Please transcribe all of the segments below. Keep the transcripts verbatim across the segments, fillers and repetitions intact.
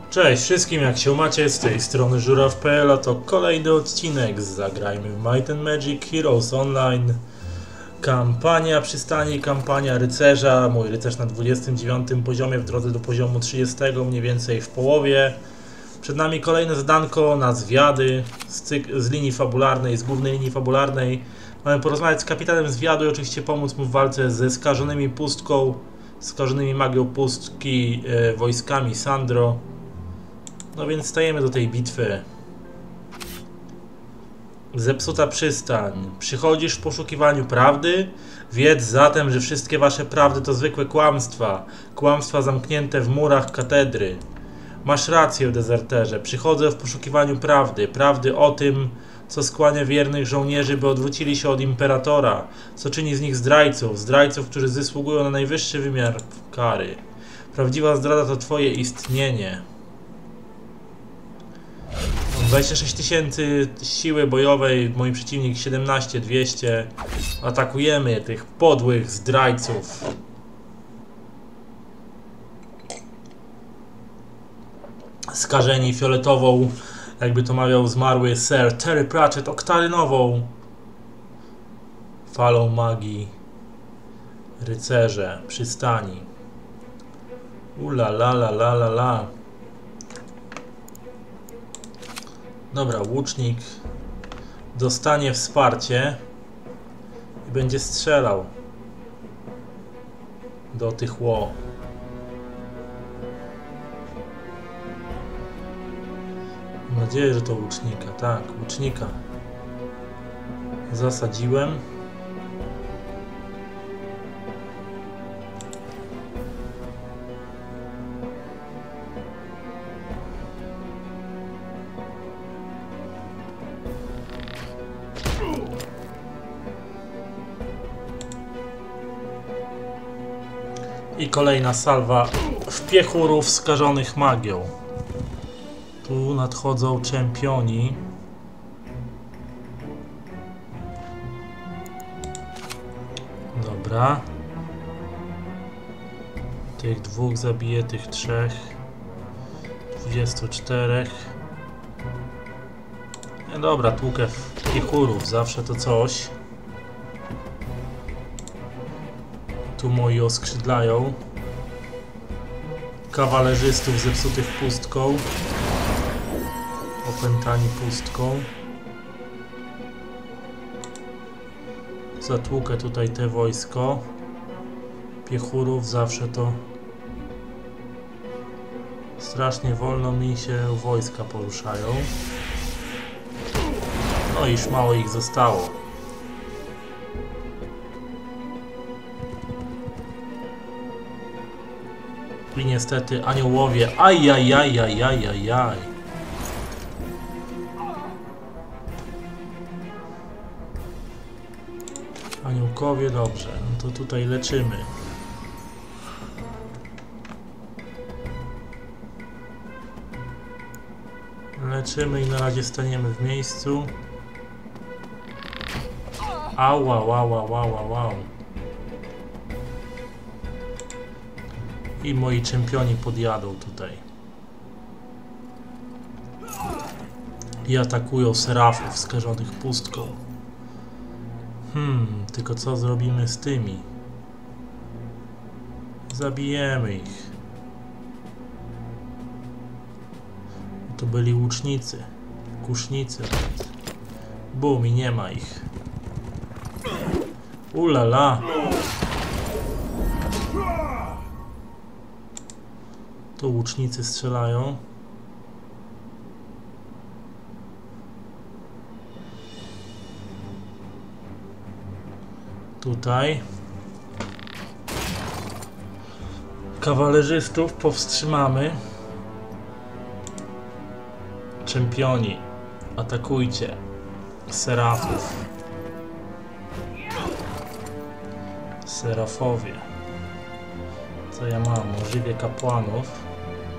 Cześć wszystkim, jak się macie, z tej strony żuraw kropka p l, a to kolejny odcinek z Zagrajmy w Might and Magic Heroes Online. Kampania przystani, kampania rycerza, mój rycerz na dwudziestym dziewiątym poziomie, w drodze do poziomu trzydziestego, mniej więcej w połowie. Przed nami kolejne zadanko na zwiady z, cyk z linii fabularnej, z głównej linii fabularnej. Mamy porozmawiać z kapitanem zwiadu i oczywiście pomóc mu w walce ze skażonymi pustką, skażonymi magią pustki, e, wojskami Sandro. No więc stajemy do tej bitwy. Zepsuta przystań. Przychodzisz w poszukiwaniu prawdy? Wiedz zatem, że wszystkie wasze prawdy to zwykłe kłamstwa. Kłamstwa zamknięte w murach katedry. Masz rację, dezerterze. Przychodzę w poszukiwaniu prawdy. Prawdy o tym, co skłania wiernych żołnierzy, by odwrócili się od imperatora. Co czyni z nich zdrajców. Zdrajców, którzy zasługują na najwyższy wymiar kary. Prawdziwa zdrada to twoje istnienie. dwadzieścia sześć tysięcy siły bojowej, mój przeciwnik siedemnaście dwieście. Atakujemy tych podłych zdrajców. Skażeni fioletową, jakby to mawiał zmarły Sir Terry Pratchett, oktarynową falą magii. Rycerze przystani. Ula la la la la la. Dobra, łucznik dostanie wsparcie i będzie strzelał do tych ło. Mam nadzieję, że to łucznika. Tak, łucznika. Zasadziłem. I kolejna salwa wpiechurów skażonych magią. Tu nadchodzą czempioni. Dobra. Tych dwóch zabiję, tych trzech. Dwudziestu czterech. No dobra, tłukę wpiechurów, zawsze to coś. Tu moi oskrzydlają. Kawalerzystów zepsutych pustką. Opętani pustką. Zatłukę tutaj te wojsko. Piechurów zawsze to... Strasznie wolno mi się wojska poruszają. No i już mało ich zostało. I niestety aniołowie, ajajajajajajaj. Aniołkowie, dobrze, no to tutaj leczymy. Leczymy i na razie staniemy w miejscu. Ała, wow, wow, wow, wow, wow. I moi czempioni podjadą tutaj. I atakują serafów skażonych pustką. Hmm, tylko co zrobimy z tymi? Zabijemy ich. To byli łucznicy. Kusznicy. Bum, i nie ma ich. Ulala. Tu łucznicy strzelają. Tutaj. Kawalerzystów powstrzymamy. Czempioni, atakujcie serafów. Serafowie. Co ja mam? Ożywię kapłanów.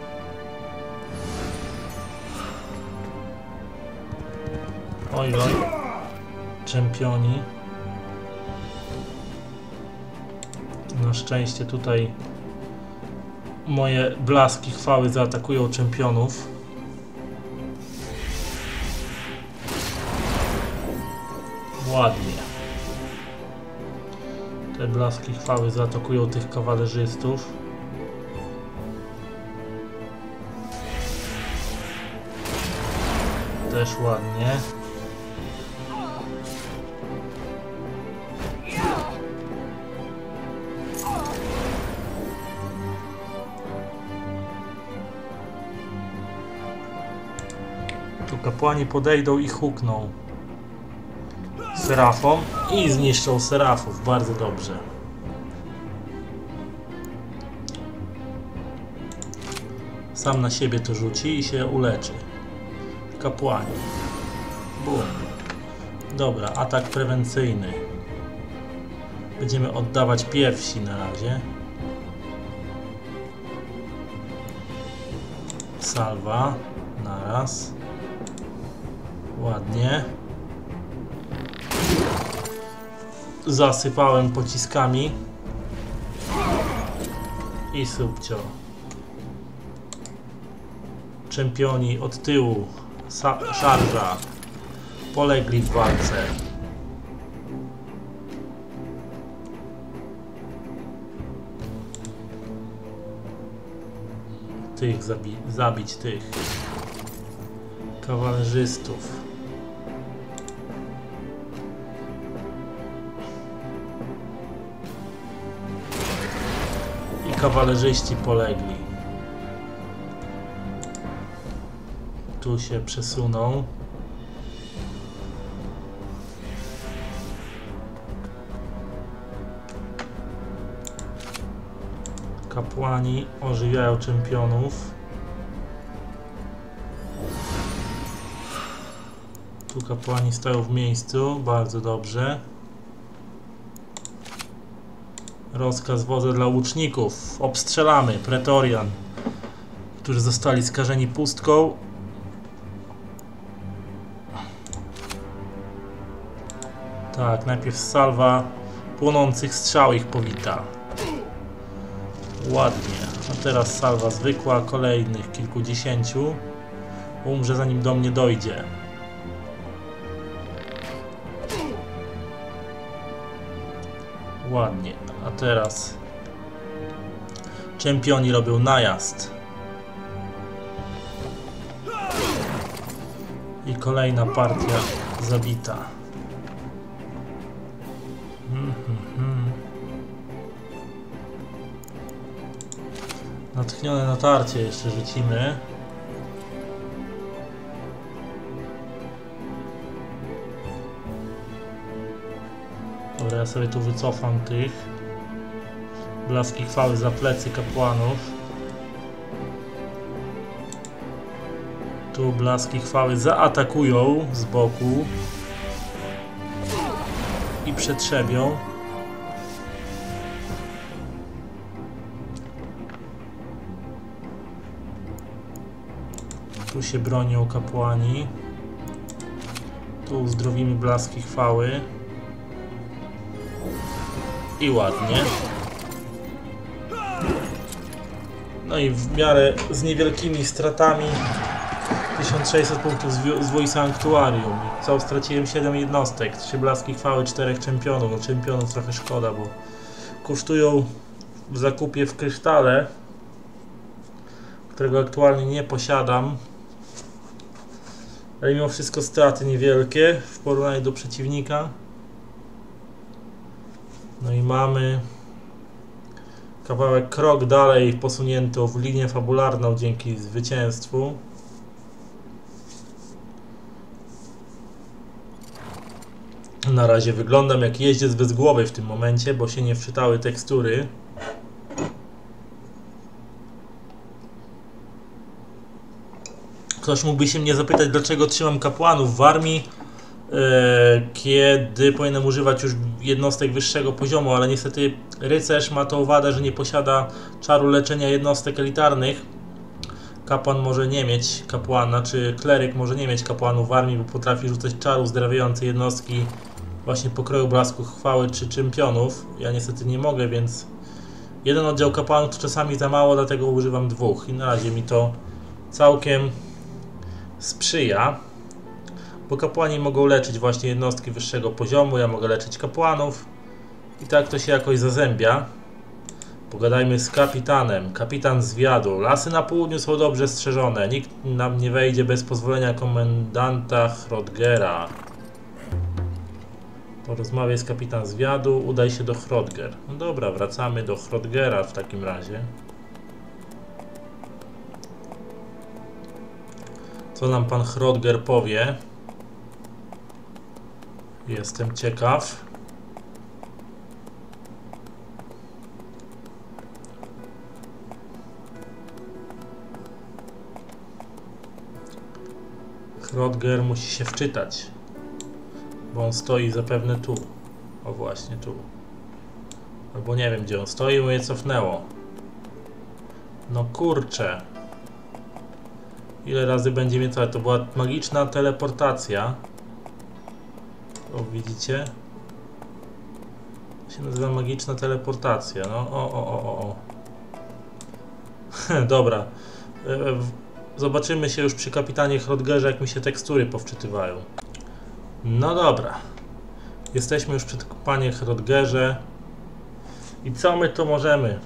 Oj, oj. Czempioni. Na szczęście tutaj moje blaski chwały zaatakują czempionów. Ładnie. Te blaski chwały zaatakują tych kawalerzystów. Też ładnie. Tu kapłani podejdą i hukną serafom i zniszczą serafów. Bardzo dobrze. Sam na siebie to rzuci i się uleczy. Kapłani. Bum. Dobra, atak prewencyjny. Będziemy oddawać pierwsi na razie. Salwa. Naraz. Ładnie. Zasypałem pociskami. I subcio. Czempioni od tyłu. Sa szarża. Polegli w walce. Tych zabi zabić tych kawalerzystów. I kawalerzyści polegli. Tu się przesuną. Kapłani ożywiają czempionów. Tu kapłani stoją w miejscu, bardzo dobrze. Rozkaz wodza dla łuczników. Obstrzelamy Pretorian, którzy zostali skażeni pustką. Tak, najpierw salwa płonących strzał ich powita. Ładnie. A teraz salwa zwykła, kolejnych kilkudziesięciu. Umrze zanim do mnie dojdzie. Ładnie. A teraz czempioni robią najazd. I kolejna partia zabita. Hmm, hmm, hmm. Natchnione natarcie jeszcze rzucimy. Dobra, ja sobie tu wycofam tych. Blaski chwały za plecy kapłanów. Tu blaski chwały zaatakują z boku. I przetrzebią. Tu się bronią kapłani. Tu uzdrowimy blaski chwały. I ładnie. No i w miarę z niewielkimi stratami tysiąc sześćset punktów z Voi Sanctuarium. Co, straciłem siedem jednostek, trzy blaski chwały, czterech czempionów. No czempionów trochę szkoda, bo kosztują w zakupie w krysztale, którego aktualnie nie posiadam. Ale mimo wszystko straty niewielkie w porównaniu do przeciwnika. No i mamy kawałek krok dalej posunięto w linię fabularną dzięki zwycięstwu. Na razie wyglądam jak jeździec bez głowy w tym momencie, bo się nie wczytały tekstury. Ktoś mógłby się mnie zapytać, dlaczego trzymam kapłanów w armii, yy, kiedy powinienem używać już jednostek wyższego poziomu, ale niestety rycerz ma tą wadę, że nie posiada czaru leczenia jednostek elitarnych. Kapłan może nie mieć kapłana, czy kleryk może nie mieć kapłanów w armii, bo potrafi rzucać czaru uzdrawiające jednostki właśnie pokroju blasku chwały czy czempionów. Ja niestety nie mogę, więc Jeden oddział kapłanów to czasami za mało, dlatego używam dwóch i na razie mi to całkiem sprzyja, bo kapłani mogą leczyć właśnie jednostki wyższego poziomu, ja mogę leczyć kapłanów i tak to się jakoś zazębia. Pogadajmy z kapitanem. Kapitan zwiadu. Lasy na południu są dobrze strzeżone. Nikt nam nie wejdzie bez pozwolenia komendanta Hrodgera. Porozmawiaj z kapitan zwiadu. Udaj się do Hrodger. No dobra, wracamy do Hrodgera w takim razie. Co nam pan Hrodger powie? Jestem ciekaw. Hrodger musi się wczytać, bo on stoi zapewne tu. O właśnie tu. Albo nie wiem gdzie on stoi, bo je cofnęło. No kurczę. Ile razy będzie mnie to? To była magiczna teleportacja. O, widzicie? To się nazywa magiczna teleportacja. No, o, o, o, o. Dobra. Zobaczymy się już przy kapitanie Hrodgerze, jak mi się tekstury powczytywają. No dobra. Jesteśmy już przy kapitanie Hrodgerze. I co my tu możemy?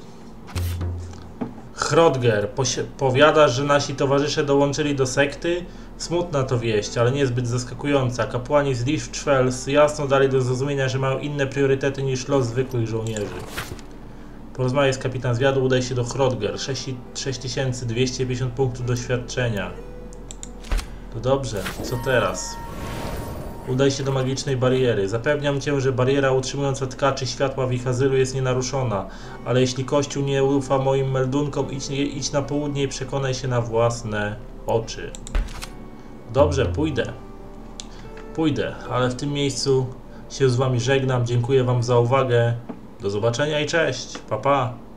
Hrodger, powiadasz, że nasi towarzysze dołączyli do sekty? Smutna to wieść, ale niezbyt zaskakująca. Kapłani z Liftfells jasno dali do zrozumienia, że mają inne priorytety niż los zwykłych żołnierzy. Porozmawiaj z kapitan zwiadu, udaj się do Hrodger. sześć tysięcy dwieście pięćdziesiąt punktów doświadczenia. To dobrze, co teraz? Udaj się do magicznej bariery. Zapewniam cię, że bariera utrzymująca tkaczy światła Wichazyru jest nienaruszona, ale jeśli Kościół nie ufa moim meldunkom, idź, idź na południe i przekonaj się na własne oczy. Dobrze, pójdę. Pójdę, ale w tym miejscu się z wami żegnam. Dziękuję wam za uwagę. Do zobaczenia i cześć. Pa, pa.